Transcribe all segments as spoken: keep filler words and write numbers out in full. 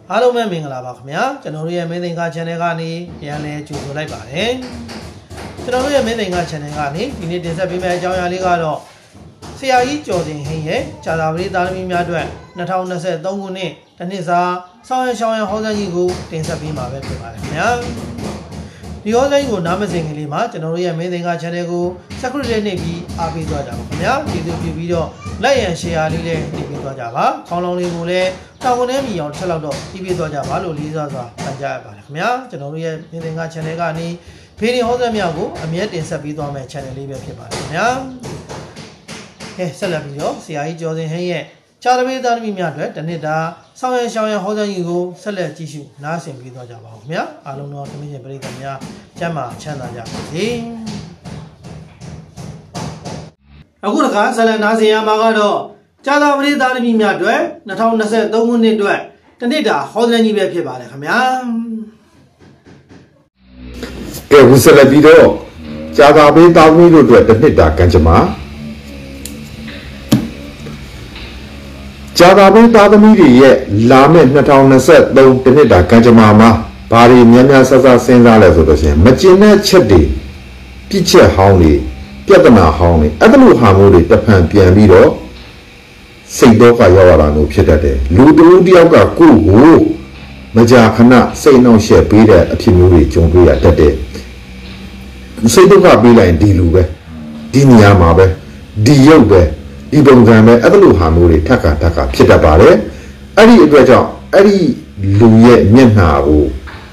အားလုံးပဲမင်္ဂလာပါခင်ဗျာကျွန်တော်တို့ရဲ့မင်းသင်္ကာ channel ကနေပြန်လည်ကြိုဆိုလိုက်ပါတယ်ကျွန်တော်တို့ရဲ့မင်းသင်္ကာ channel ကနေဒီနေ့တင်ဆက်ပေးမယ့်အကြောင်းအရာလေးကတော့ဆရာကြီးကျော်စင်ဟင်းရဲ့ဂျာသာပရိသားသမီးများအတွက်၂၀၂၃ခုနှစ်တစ်နှစ်စာဆောင်းရရှောင်းရဟောစံကြီးကိုတင်ဆက်ပေးမှာပဲဖြစ်ပါတယ်ခင်ဗျာဒီဟောစံကြီးကိုနားမစင်ကလေးမှာကျွန်တော်တို့ရဲ့မင်းသင်္ကာ channel ကို subscribe နှိပ်ပြီးအားပေးသွားကြပါခင်ဗျာကျေးဇူးပြုပြီးတော့ like and share လေးလည်းနှိပ်ပေးသွားကြပါခေါင်းလုံးလေးကိုလည်းတောင်ကုန်ထဲမြည်အောင်ချက်လောက်တော့ပြီးပေးသွားကြပါလို့လေးစားစွာပန်ကြားရပါတယ်ခင်ဗျာကျွန်တော်တို့ရဲ့မင်းသင်္ကာ channel ကနေဖေးဒီဟောစံများကိုအမြဲတင်ဆက်ပေးသွားမယ့် channel လေးပဲဖြစ်ပါတယ်ခင်ဗျာကဲဆက်လက်ပြီးတော့ဆရာကြီးကျော်စင်ဟင်းရဲ့ဂျာသာပရိသားသမီးများအတွက်တစ်နှစ်တာဆောင်းရရှောင်းရဟောစံကြီးကိုဆက်လက်ကြည့်ရှုနားဆင်ပေးသွားကြပါဦးခင်ဗျာအားလုံးတော့သမီးရှင်ပရိသတ်များကျမ်းမာချမ်းသာကြပါစေအခုတခါဆက်လက်နားဆင်ရမှာကတော့ဂျာသာပရိသားသမီးများအတွက်၂၀၂၃ခုနှစ်အတွက်တစ်နှစ်တာဟောစံကြီးပဲဖြစ်ပါတယ်ခင်ဗျာကဲခုဆက်လက်ပြီးတော့ဂျာသာပရိသားသမီးတို့အတွက်တစ်နှစ်တာကံကြမ္မာဂျာသာပရိသားသမီးတွေရဲ့လာမယ့်၂၀၂၃တစ်နှစ်တာကံကြမ္မာမှာဘာတွေများများဆဆစဉ်းစားလဲဆိုတော့ရှင်မကျင်တဲ့ချက်တွေပြစ်ချက်ဟောင်းတွေပြဿနာဟောင်းတွေအဲ့လိုဟာမျိုးတွေတဖန်ပြန်ပြီးတော့စိတ်တော့ကရောက်လာတာမျိုးဖြစ်တတ်တယ်လူတူတယောက်ကကိုယ့်ကိုမကြာခဏစိတ်နှောင့်ယှက်ပေးတဲ့အဖြစ်မျိုးတွေကြုံတွေ့ရတတ်တယ်စိတ်ဒုက္ခပေးလိုက်ရင်ဒီလူပဲဒီနေရာမှာပဲဒီရုပ်ပဲဒီပုံစံပဲအဲ့လိုဟာမျိုးတွေထပ်ခါထပ်ခါဖြစ်တတ်ပါတယ်အဲ့ဒီအတွက်ကြောင့်အဲ့ဒီလူရဲ့မျက်နှာကို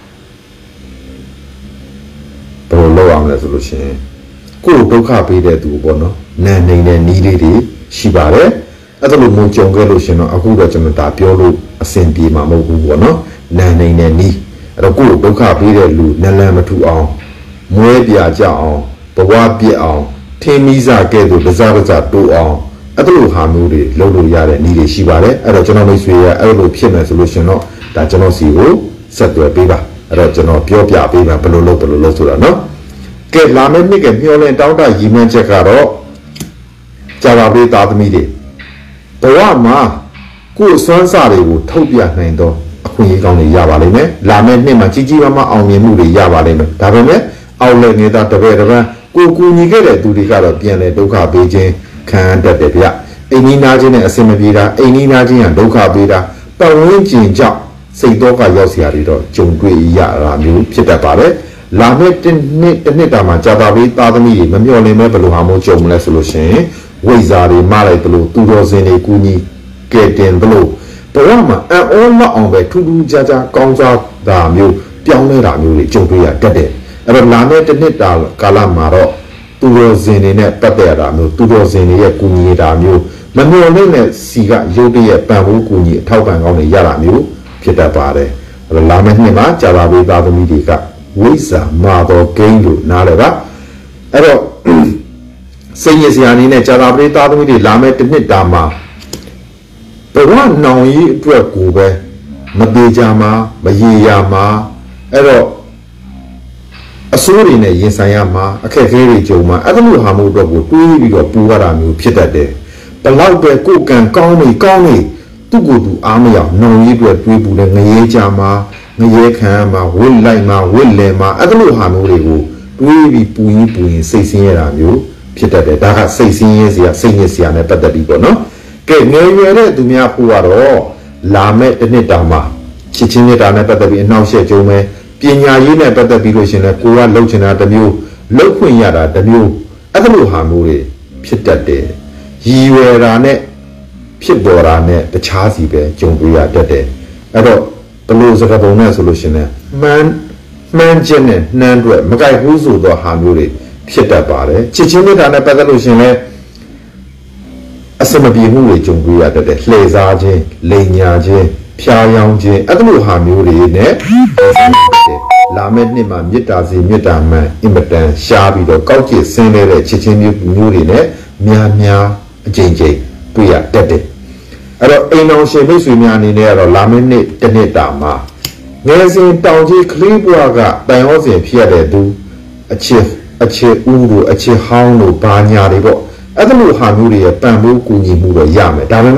ဘယ်လိုလုပ်အောင်လဲဆိုလို့ရှိရင်ကိုယ်ဒုက္ခပေးတဲ့သူပေါ့နော်နာနေနဲ့နီးလေးတွေရှိပါတယ်အဲ့ဒါလိုမျိုးကြုံခဲ့လို့ရှင်တော့အခုတော့ကျွန်တော်ဒါပြောလို့အဆင်ပြေမှာမဟုတ်ဘူးပေါ့နော်နာနေနဲ့နီးအဲ့တော့ကိုယ်ဒုက္ခပေးတဲ့လူနလန်မထူအောင်မွဲပြကြအောင်ဘဝပြည့်အောင်ထင်းမိစားကဲ့သို့တစားတစားတိုးအောင်အဲ့ဒါလိုဟာမျိုးတွေလုပ်လို့ရတဲ့နည်းတွေရှိပါတယ်အဲ့တော့ကျွန်တော်မိတ်ဆွေရအဲ့လိုဖြစ်မယ်ဆိုလို့ရှင်တော့ဒါကျွန်တော်စီကိုဆက်သွယ်ပေးပါအဲ့တော့ကျွန်တော်ပြောပြပေးပါဘယ်လိုလုပ်ဘယ်လိုလုပ်ဆိုတာနော်ကဲလာမယ့်နှစ်ကမျှော်လင့်တောင်းတရည်မှန်းချက်ကတော့ဂျာသာပရိသားသမီးတွေဘဝမှာကိုယ်စွမ်းစားတွေကိုထုတ်ပြနိုင်တော့အခွင့်အရေးကောင်းတွေရပါလိမ့်မယ်လာမယ့်နှစ်မှာကြီးကြီးမားမားအောင်မြင်မှုတွေရပါလိမ့်မယ်ဒါပေမဲ့အောက်လည်းနေတာတပည့်တပန်းကိုကူညီခဲ့တဲ့သူတွေကတော့ပြန်လဲဒုက္ခပေးခြင်းခံရတတ်တယ်ဗျအိမ်နီးနားချင်းနဲ့အဆင်မပြေတာအိမ်နီးနားချင်းကဒုက္ခပေးတာပတ်ဝန်းကျင်ကြောင့်စိတ်တော့ကရောက်เสียတွေတော့ကြုံတွေ့ရတာမျိုးဖြစ်တတ်ပါတယ်လာမယ့်တစ်နှစ်တစ်နှစ်တာမှာဂျာသာပရိသားသမီးတွေမမျှော်လင့်မဲ့ဘယ်လိုဟာမျိုးကြုံမလဲဆိုလို့ရှိရင်ဝိဇ္ဇာတွေမလိုက်တယ်လို့သူတော်စင်တွေကူညီကဲတင်တယ်လို့ဘဝမှာအံ့ဩလောက်အောင်ပဲထူးထူးခြားခြားကောင်းစားတာမျိုးပြောင်းလဲတာမျိုးတွေကြုံတွေ့ရတတ်တယ်အဲ့တော့လာမယ့်တစ်နှစ်တာကာလမှာတော့သူတော်စင်တွေနဲ့ပတ်သက်ရတာမျိုးသူတော်စင်တွေရဲ့ကူညီတာမျိုးမမျှော်လင့်တဲ့စီကရုပ်တရက်ပံ့ပိုးကူညီအထောက်ပံ့ကောင်းတွေရတာမျိုးဖြစ်တတ်ပါတယ်အဲ့တော့လာမယ့်နှစ်မှာဂျာသာပရိသားသမီးတွေကဝိဇ္ဇာမာတော်ဂိမ်းလို့နားလည်ပါအဲ့တော့စိတ်ရစရာအနေနဲ့ဂျာသာပရိသားသမီးတွေလာမယ့်တစ်နှစ်တာမှာဘဝနောင်ကြီးအတွက်ကိုပဲမသေးကြမှာမရေရမှာအဲ့တော့အစိုးရနဲ့ရင်ဆိုင်ရမှာအခက်အခဲတွေကြုံမှာအဲ့လိုဟာမျိုးတော့ကိုတွေးပြီးတော့ပူရတာမျိုးဖြစ်တတ်တယ်ဘလောက်ပဲကိုယ်ကံကောင်းနေကောင်းနေသူ့ကိုယ်သူအားမရနောင်ကြီးအတွက်တွေးပူတယ်ငရေကြမှာငရေခံမှာဝစ်လိုက်မှာဝစ်လဲမှာအဲ့လိုဟာမျိုးတွေကိုတွေးပြီးပူရင်းပူရင်စိတ်ဆင်းရတာမျိုးဖြစ်တတ်တယ်ဒါကစိတ်ဆင်းရဲစရာစိတ်ညစ်စရာနဲ့ပတ်သက်ပြီးပေါ့နော်ကဲငယ်ရွယ်တဲ့သူများဖို့ကတော့လာမဲ့တစ်နှစ်တောင်မှချစ်ချင်းမြတ်တာနဲ့ပတ်သက်ပြီးအနှောက်အယှက်ကြုံမယ်ပညာရေးနဲ့ပတ်သက်ပြီးလို့ရှင်လဲကိုကလှုပ်ချင်တာတစ်မျိုးလှုပ်ခွင့်ရတာတစ်မျိုးအဲ့လိုဟာမျိုးတွေဖြစ်တတ်တယ်ရည်ရွယ်တာနဲ့ဖြစ်ပေါ်တာနဲ့တခြားစီပဲကြုံတွေ့ရတတ်တယ်အဲ့တော့ဘလို့စကားပုံနဲ့ဆိုလို့ရှင်လဲမှန်မှန်ချက်နဲ့နှမ်းတွက်မကြိုက်ဘူးဆိုတော့ဟာမျိုးတွေဖြစ်တတ်ပါတယ်ချစ်ချင်းမြတ်တာနဲ့ပတ်သက်လို့ရှင်လဲအစမပြေမှုတွေကြုံတွေ့ရတတ်တယ်လှည့်စားခြင်းလိန်ညာခြင်းဖျားယောင်းခြင်းအဲ့လိုဟာမျိုးတွေနဲ့လာမယ့်နှစ်မှာမေတ္တာစီမေတ္တာမှန်အင်မတန်ရှားပြီးတော့ကောက်ကျစ်ဆင်းနေတဲ့ချစ်ချင်းမျိုးမျိုးတွေနဲ့များများအကျဉ်းချင်းတွေ့ရတတ်တယ်အဲ့တော့အိမ်အောင်ရှင်မိတ်ဆွေများအနေနဲ့ကတော့လာမယ့်နှစ်တစ်နှစ်တာမှာငယ်စဉ်တောင်ကြီးကလေးဘွားကတန်ရောစဉ်ဖြစ်ရတဲ့သူအချစ်အချစ်ဦးတို့အချစ်ဟောင်းတို့ဘာညာတွေပေါ့အဲ့လိုဟာမျိုးတွေရဲ့ပံ့ပိုးကူညီမှုတော့ရမယ်ဒါပေမဲ့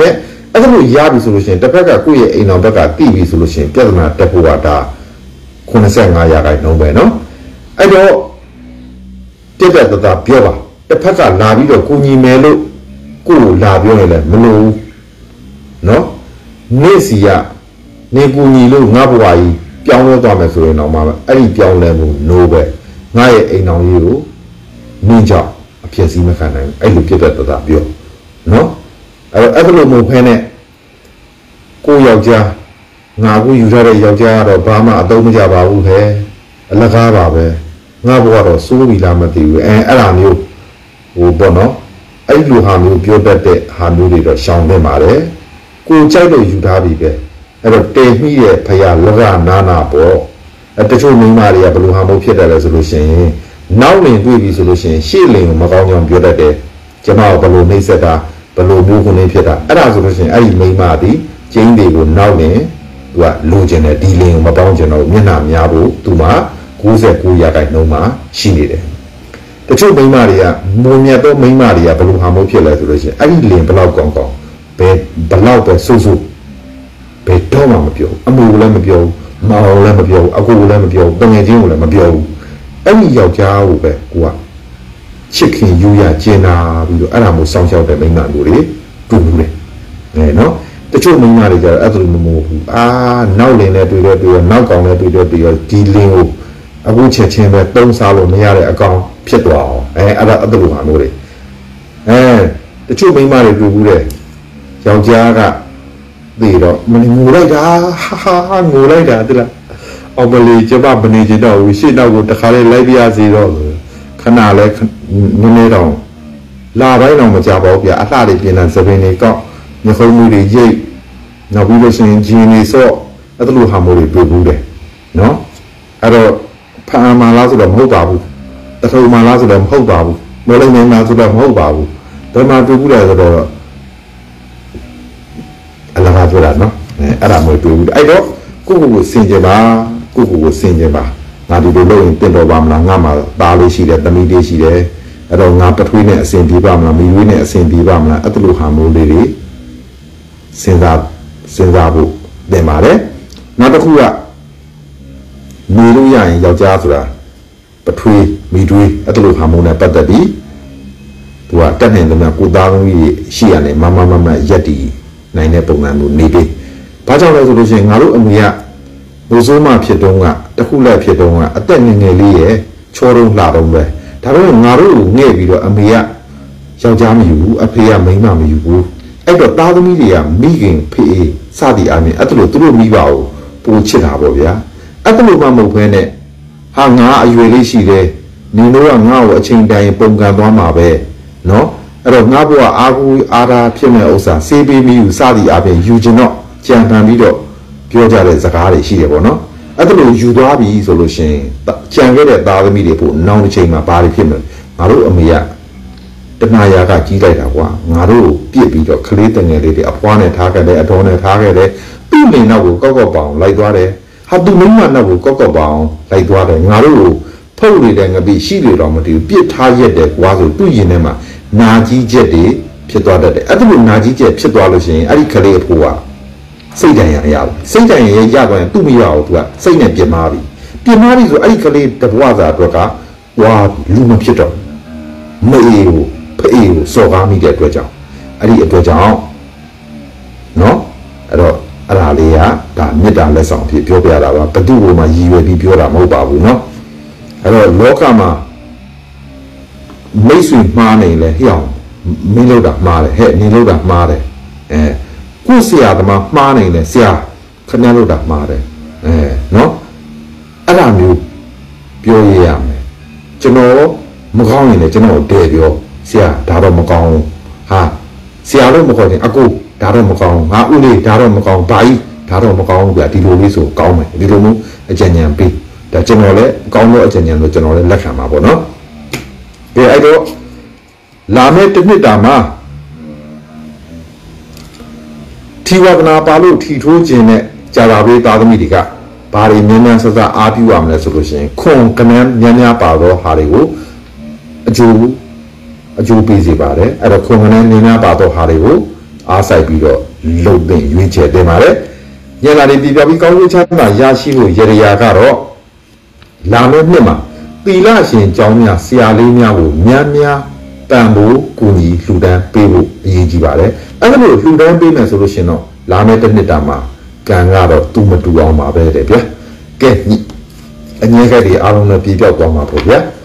အဲ့ဒါလို့ရပြီဆိုလို့ရှိရင်တစ်ဖက်ကကိုယ့်ရဲ့အိမ်တော်ဘက်ကတိပြီဆိုလို့ရှိရင်ပြဿနာတက်ဖို့ကဒါeighty-fiveရာခိုင်နှုန်းပဲနော်အဲ့တော့ပြတ်ပြတ်သားသားပြောပါတစ်ဖက်ကလာပြီးတော့ကိုညီမယ်လို့ကိုကိုလာပြောရင်လည်းမလို့နော်နေ့စီကနေကူညီလို့ငါဘဝကြီးပြောင်းလဲသွားမယ်ဆိုရင်တော့မှအဲ့ဒီပြောင်းလဲမှု no ပဲငါရဲ့အိမ်တော်ကြီးကိုနင်းကြောက်အဖြစ်စည်းမခံနိုင်အဲ့လိုပြတ်ပြတ်သားသားပြောနော်အဲ့တော့အဲ့လိုမဟုတ်ဖ ೇನೆ ကိုယောက်ျားငါကိုယူထားတဲ့ယောက်ျားကတော့ဘာမှအသုံးမကျပါဘူးခဲအလကားပါပဲငါဘဝတော့စိုးပြီလားမသိဘူးအဲအဲ့ဒါမျိုးဟိုပေါ့နော်အဲ့လိုဟာမျိုးပြောတတ်တဲ့ဟာမျိုးတွေတော့ရှောင်နေပါတယ်ကိုကြိုက်လို့ယူထားပြီပဲအဲ့တော့တေမိရဲ့ဖယားလကနာနာပေါ့အဲတချို့မိန်းမတွေကဘယ်လိုဟာမျိုးဖြစ်တယ်လဲဆိုလို့ရှိရင်နောက်လင်တွေ့ပြီဆိုလို့ရှိရင်ရှေ့လင်ကိုမကောင်းကြောင်ပြောတတ်တယ်ကျွန်တော်ဘယ်လိုနှိမ့်ဆက်တာဘယ်လိုမျိုးခုနေဖြစ်တာအဲ့ဒါဆိုလို့ရှိရင်အဲ့ဒီမိန်းမသည်ကျင်းတွေကိုနောက်လင်သူကလိုချင်တယ်ဒီလင်ကိုမပေါင်းချင်တော့မျက်နှာများဖို့သူမှninety-nineရာခိုင်နှုန်းမှာရှိနေတယ်တချို့မိန်းမတွေကမုံမြတ်တော့မိန်းမတွေကဘယ်လိုဟာမျိုးဖြစ်လဲဆိုလို့ရှိရင်အဲ့ဒီလင်ဘယ်လောက်ကောင်းကောင်းဘယ်ဘယ်လောက်ပဲဆူဆူဘယ်တော့မှမပြောအမှုလည်းမပြောမောင်လည်းမပြောအကူလည်းမပြောတငယ်ချင်းကိုလည်းမပြောဘူးအဲ့ဒီယောက်ျားကိုပဲကိုကချစ်ခင်ယူရကျင်နာပြီးတော့အဲ့ဒါမျိုးစောင့်ရှောက်တဲ့မိန်းမမျိုးတွေတွေ့ဘူးလေအဲနော်တချို့မိန်းမတွေကြတော့အဲ့လိုမမို့ဘူးအာနောက်လင်နဲ့တွေ့တော့တွေ့ရောနောက်ကောင်နဲ့တွေ့တော့တွေ့ရောဒီလင်ကိုအခုချက်ချင်းပဲသုံးစားလို့မရတဲ့အကောင်ဖြစ်သွားအောင်အဲအဲ့ဒါအဲ့လိုဟာမျိုးတွေအဲတချို့မိန်းမတွေတွေ့ဘူးတဲ့ယောက်ျားကသိတော့မငိုလိုက်တာဟာဟာဟာငိုလိုက်တာတိလားအော်ဘလီကျမမနေချင်တော့ဘူးရှေ့နောက်ကိုတခါလေးလိုက်ပြရစီတော့ခဏလဲနည်းနည်းတော့လာပိုင်းတော့မကြပါဘူးဗျအလှတွေပြင်တဲ့သပင်းတွေကောက်ညခုံးမှုတွေရိတ်နောက်ပြီးလို့ရှိရင်ဂျင်းနေဆော့အဲ့လိုဟာမျိုးတွေတွေ့ဘူးတယ်နော်အဲ့တော့ဖာမာလားဆိုတော့မဟုတ်ပါဘူးတထုံမာလားဆိုတော့မဟုတ်ပါဘူးမော်လိမ့်နေမှာဆိုတော့မဟုတ်ပါဘူးဒါမှတွေ့ဘူးတယ်ဆိုတော့အလကားပြောတာနော်အဲ့ဒါမျိုးတွေ့ဘူးအဲ့တော့ကိုကိုကိုစင်ကြပါကိုကိုကိုစင်ကြပါငါဒီလိုလုပ်ရင်တင်တော်ပါမလားငါမှသားလေးရှိတယ်သမီးလေးရှိတယ်အဲ့တော့ငါပထွေးနဲ့အစင်ပြေပါမလားမိဝေးနဲ့အစင်ပြေပါမလားအဲ့လိုဟာမျိုးလေးတွေစဉ်းစားစဉ်းစားဖို့တင်ပါတယ်နောက်တစ်ခုကနေလို့ရရင်ယောက်ျားဆိုတာပထွေးမိတွေးအဲ့လိုဟာမျိုးနဲ့ပတ်သက်ပြီးသူကတက်နေတယ်များကိုသားသမီးတွေရှိရတယ်မမမမရက်တီနိုင်တဲ့ပုံစံမျိုးနေပြီဘာကြောင့်လဲဆိုလို့ရှိရင်ငါတို့အမေကဘိုးစိုးမဖြစ်တုန်းကတခုလက်ဖြစ်တုန်းကအသက်ငယ်ငယ်လေးရဲ့ချောတုံးလှတုံးပဲဒါပေမဲ့ငါတို့ကိုငဲ့ပြီးတော့အမေကယောက်ျားမယူဘူးအဖေကမိန်းမမယူဘူးအဲ့တော့သားသမီးတွေကမိခင်ဖေးစသည်အပြင်အဲ့လိုသူတို့မိဘကိုပိုချစ်တာပေါ့ဗျာအဲ့လိုမှမဟုတ်ဘဲနဲ့ဟာငါအရွယ်လေးရှိတယ်နင်တို့ကငါ့ကိုအချိန်တိုင်းပုံကန်သွားမှာပဲနော်အဲ့တော့ငါ့ဘဝအာကူအာရာဖြစ်မဲ့ဥစ္စာစေးပေးပြီးယူစသည်အပြင်ယူကျင်တော့ကြံတန်ပြီးတော့ပြောကြတဲ့စကားတွေရှိတယ်ပေါ့နော်အဲ့ဒါလိုယူသွားပြီဆိုလို့ရှိရင်ကြံခဲ့တဲ့သားသမီးတွေပို့နောက်တစ်ချိန်မှာဘာတွေဖြစ်မလဲငါတို့အမေကတဏှာရာကကြီးလိုက်တာကွာငါတို့ပြစ်ပြီးတော့ကလေးတငယ်လေးတွေအဖွားနဲ့ထားခဲ့တယ်အတော်နဲ့ထားခဲ့တယ်သူ့မိနောက်ကိုကောက်ကောက်ပေါအောင်လိုက်သွားတယ်ဟာသူမိမနောက်ကိုကောက်ကောက်ပေါအောင်လိုက်သွားတယ်ငါတို့ကိုဖုတ်နေတဲ့ငပိရှိတယ်တော့မတည်ဘူးပြစ်ထားရက်တယ်ကွာဆိုသူ့ရင်ထဲမှာနာကြီးချက်တွေဖြစ်သွားတတ်တယ်အဲ့ဒါလိုနာကြီးချက်ဖြစ်သွားလို့ရှိရင်အဲ့ဒီကလေးအဖိုးကစိတ်တန်ရရဘူးစိတ်တန်ရရရသွားရင်သူ့မိဘကိုသူကစိတ်နဲ့ပြင်မာပြီပြင်မာပြီဆိုအဲ့ဒီကလေးတဘွားစာအတွက်ကဝါလူမဖြစ်တော့မအေးဘူးဖေးကိုစော်ကားမိတဲ့အတွက်ကြောင့်အဲ့ဒီအတွက်ကြောင့်နော်အဲ့တော့အဲ့ဒါလေးကဒါမေတ္တာလက်ဆောင်ဖြစ်ပြောပြတာပါဘသူ့ကိုမှရည်ရွယ်ပြီးပြောတာမဟုတ်ပါဘူးနော်အဲ့တော့လောကမှာမိတ်ဆွေမှားနေလဲဟျောင်းမင်းလို့တာမှားတယ်ဟဲ့နင်လို့တာမှားတယ်အဲကိုဆရာသမားမှားနေလဲဆရာခင်ဗျားလို့တာမှားတယ်အဲနော်အဲ့ဒါမျိုးပြောရရမယ်ကျွန်တော်မကောင်းရင်လည်းကျွန်တော်တည်ပြောဆရာဒါတော့မကောင်းဟာဆရာလို့မခေါ်ရင်အကိုဒါတော့မကောင်းငါဦးလေးဒါတော့မကောင်းဘာကြီးဒါတော့မကောင်းဗျာဒီလိုလေးဆိုကောင်းမယ်ဒီလိုမျိုးအကြံဉာဏ်ပေးဒါကျွန်တော်လည်းကောင်းလို့အကြံဉာဏ်လို့ကျွန်တော်လည်းလက်ခံပါပေါ့နော်ကဲအဲ့တော့လာမယ့်တစ်နှစ်တာမှာထီဝဒနာပါလို့ထီထိုးခြင်းနဲ့ကြာတာပေးသားသမီးတွေကဘာတွေမြန်းမြန်းဆဆအားပြုရမလဲဆိုလို့ရှိရင်ခွန်ကနန်းများများပါတော့ဟာတွေကိုအကျိုးအကျိုးပေးစေပါတယ်အဲ့တော့ခွန်ကနန်းများများပါတော့ဟာတွေကိုအားစိုက်ပြီးတော့လုံတဲ့ရွေးချယ်တင်ပါတယ်ညလာတွေပြပြပြီးကောင်းကျိုးချမ်းသာရရှိဖို့ရရကတော့လာမယ့်နှစ်မှာသီလရှင်ကျောင်းများဆရာလေးများကိုများများတန်ဖို့ကိုကြီးလှူဒန်းပေးဖို့အရေးကြီးပါတယ်အဲ့ဒါလို့လှူဒန်းပေးမယ်ဆိုလို့ရှင်တော့လာမယ့်တစ်နှစ်တာမှာကံကတော့သူ့မတူအောင်ပါပဲတဲ့ဗျာကဲအငြင်းခဲ့တွေအားလုံးလည်းပြေပြောက်သွားမှာပေါ့ဗျာ